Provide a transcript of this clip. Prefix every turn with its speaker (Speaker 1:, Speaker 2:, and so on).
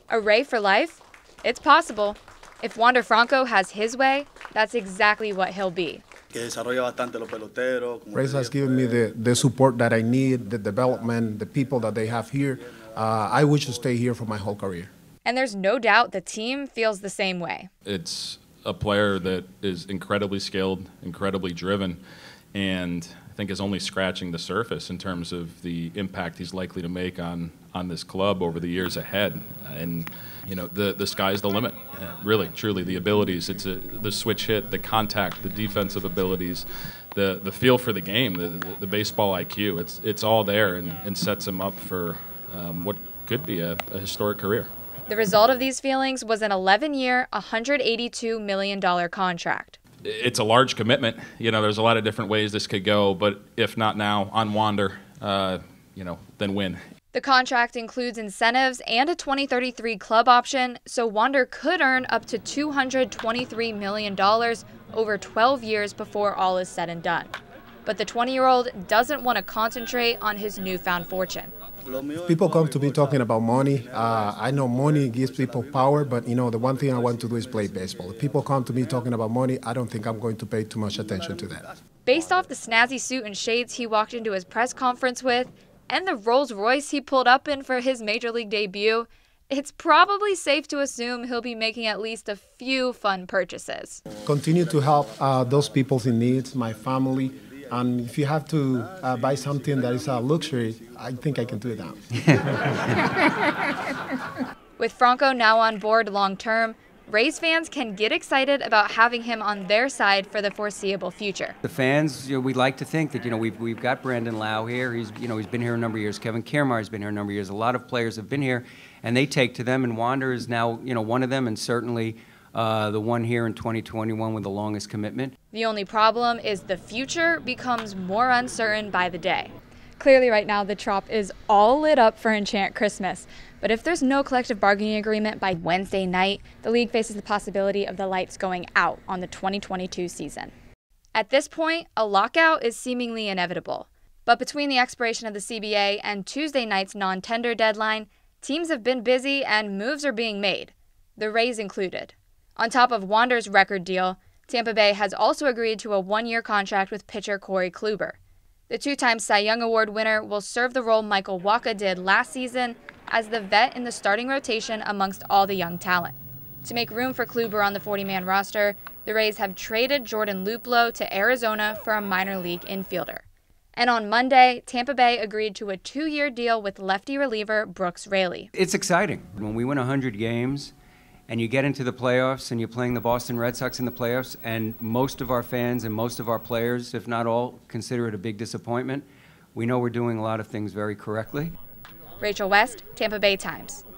Speaker 1: A Ray for life? It's possible. If Wander Franco has his way, that's exactly what he'll be.
Speaker 2: Rays
Speaker 3: has given me the support that I need, the development, the people that they have here. I wish to stay here for my whole career.
Speaker 1: And there's no doubt the team feels the same way.
Speaker 4: It's a player that is incredibly skilled, incredibly driven, and I think is only scratching the surface in terms of the impact he's likely to make on this club over the years ahead. And you know, the sky's the limit. Really, truly, the abilities. It's the switch hit, the contact, the defensive abilities, the feel for the game, the baseball IQ. It's all there and sets him up for what could be a historic career.
Speaker 1: The result of these feelings was an 11-year, $182 million contract.
Speaker 4: It's a large commitment. You know, there's a lot of different ways this could go, but if not now, on Wander, then when?
Speaker 1: The contract includes incentives and a 2033 club option, so Wander could earn up to $223 million over 12 years before all is said and done. But the 20-year-old doesn't want to concentrate on his newfound fortune.
Speaker 3: People come to me talking about money. I know money gives people power, but the one thing I want to do is play baseball. If people come to me talking about money, I don't think I'm going to pay too much attention to that.
Speaker 1: Based off the snazzy suit and shades he walked into his press conference with, and the Rolls Royce he pulled up in for his Major League debut, it's probably safe to assume he'll be making at least a few fun purchases.
Speaker 3: Continue to help those people in need, my family. And if you have to buy something that is a luxury, I think I can do it now.
Speaker 1: With Franco now on board long-term, Rays fans can get excited about having him on their side for the foreseeable future.
Speaker 5: The fans, we'd like to think that we've got Brandon Lau here. He's been here a number of years. Kevin Kiermaier's been here a number of years. A lot of players have been here, and they take to them. And Wander is now one of them, and certainly the one here in 2021 with the longest commitment.
Speaker 1: The only problem is the future becomes more uncertain by the day. Clearly right now the Trop is all lit up for Enchant Christmas. But if there's no collective bargaining agreement by Wednesday night, the league faces the possibility of the lights going out on the 2022 season. At this point, a lockout is seemingly inevitable. But between the expiration of the CBA and Tuesday night's non-tender deadline, teams have been busy and moves are being made, the Rays included. On top of Wander's record deal, Tampa Bay has also agreed to a one-year contract with pitcher Corey Kluber. The two-time Cy Young Award winner will serve the role Michael Wacha did last season as the vet in the starting rotation amongst all the young talent. To make room for Kluber on the 40-man roster, the Rays have traded Jordan Luplow to Arizona for a minor league infielder. And on Monday, Tampa Bay agreed to a 2-year deal with lefty reliever Brooks Raley.
Speaker 5: It's exciting. When we win 100 games and you get into the playoffs and you're playing the Boston Red Sox in the playoffs, and most of our fans and most of our players, if not all, consider it a big disappointment, we know we're doing a lot of things very correctly.
Speaker 1: Rachel West, Tampa Bay Times.